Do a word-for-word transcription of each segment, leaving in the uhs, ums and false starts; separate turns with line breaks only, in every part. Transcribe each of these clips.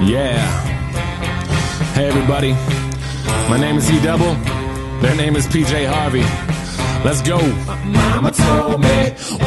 Yeah. Hey everybody, my name is E Double. Their name is P J Harvey. Let's go. Mama told me.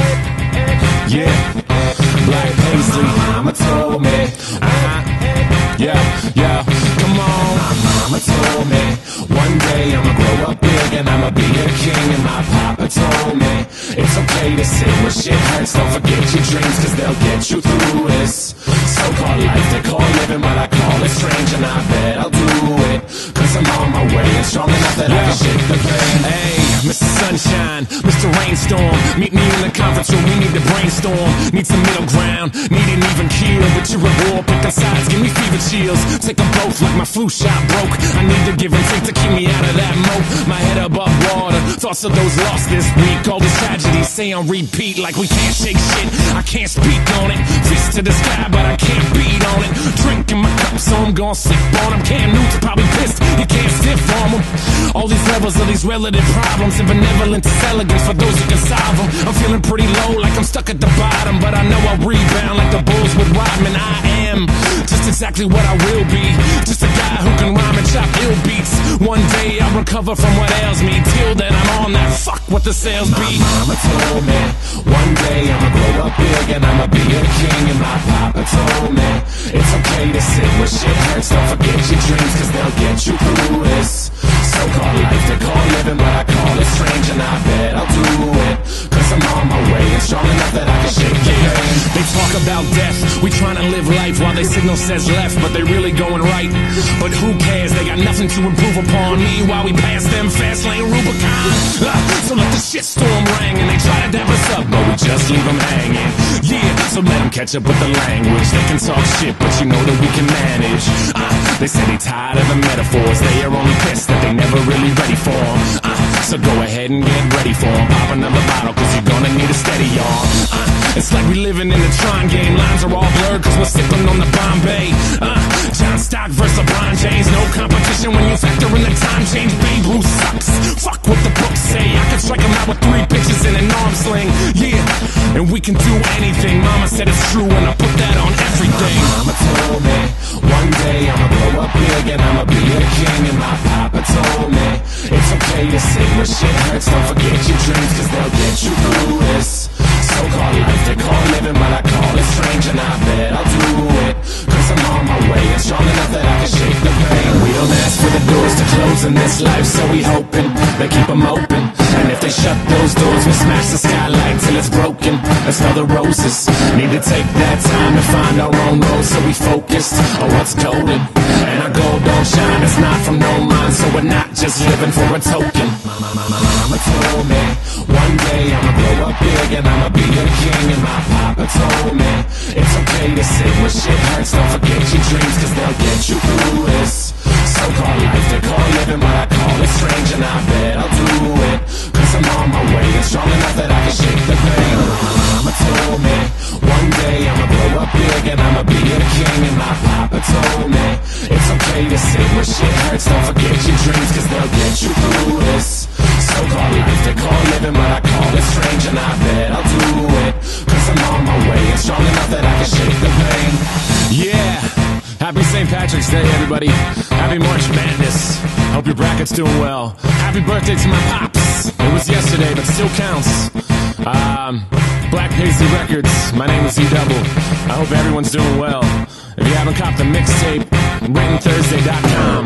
Yeah. Black Paisley. Mama told me. Uh-huh. Yeah, yeah. Come on. My mama told me one day I'ma grow up big and I'ma be a king. And my papa told me it's okay to sit when shit hurts. Don't forget your dreams, cause they'll get you through this so-called life they call living, but I call it strange. And I bet I'll do it, cause I'm on my way and strong enough that yeah. I can shake the pain. Hey, Mister Sunshine, Mister Rainstorm, meet me in the conference room, we need to brainstorm. Need some middle ground, need an even keel. But you're a war, picking sides, give me fever chills. Take them both like my flu shot broke. I need to give and take to keep me out of that moat. My head above water, thoughts of those lost this week. All these tragedies say on repeat like we can't shake shit. I can't speak on it, fist to the sky but I can't beat on it. Drinking my cup so I'm gon' sip on them. Cam Newton's probably pissed, you can't stiff on them. All these levels of these relative problems and benevolence is elegance for those who can solve them. I'm feeling pretty low like I'm stuck at the bottom, but I know I'll rebound like the Bulls with Rodman. I am just exactly what I will be, just a guy who can rhyme and chop ill beats. One day I'll recover from what ails me. Till then I'm on that fuck what the sales be. My mama told me one day I'ma grow up big and I'ma be a king. And my papa told me it's okay to sit when shit hurts. Don't forget your dreams, cause they'll get you through this so-called life they call living, but I call it strange. And I bet I'll do it, cause I'm on my way and strong enough that I can shake the pain. They talk about death, we trying to live life while they signal says left, but they really going right. But who cares, they got nothing to improve upon me while we pass them fast lane Rubicon. uh, So let the shitstorm ring and they try to dab us up, but we just leave them hanging. Yeah, so let them catch up with the language. They can talk shit, but you know that we can manage. uh, They say they tired of the metaphors, they are only pissed that they never really ready for them. uh, So go ahead and get ready for them. Pop another bottle cause you're gonna need a steady y'all. uh, It's like we living in the Tron game. Lines are all blurred cause we're sipping on the Bombay. uh, John Stock versus LeBron James, no competition when you factor in the time change. Babe Ruth sucks, fuck what the books say. I can strike him out with three pitches in an arm sling. Yeah, and we can do anything. Mama said it's true and I put that on everything. My mama told me one day I'ma grow up big and I'ma be a king. And my papa told me it's okay to sit when shit hurts. Don't forget your dreams, cause they'll get you through this so-called life they call living, but I call it strange. And I bet I'll do it, cause I'm on my way and strong enough that I can shake the pain. We don't ask for the doors to close in this life, so we hoping they keep them open. And if they shut those doors, we'll smash the skylight till it's broken. Let's smell the roses, need to take that time to find our own road, so we focused on what's golden. And our gold don't shine, it's not from no mind, so we're not just living for a token. Mama, mama, mama told me one day I'ma grow up big and I'ma be a king. And my papa told me it's okay to sit when shit hurts. Don't forget your dreams, cause they'll get you through this so-called life they call living, but I call it strange. And I bet I'll do it, cause I'm on my way and strong enough that I can shake the pain. Mama told me one day I'ma grow up big and I'ma be a king. And my papa told me it's okay to sit when shit hurts. Don't forget your dreams, cause they'll get you through this so-called life they call living, but I call it strange. And I bet I'll do it, cause I'm on my way and strong enough that I can shake the pain. Yeah, happy Saint Patrick's Day, everybody. Happy March Madness. Hope your bracket's doing well. Happy birthday to my pops. It was yesterday, but still counts. Um, Black Paisley Records. My name is E Double. I hope everyone's doing well. If you haven't copped the mixtape, written thursday dot com.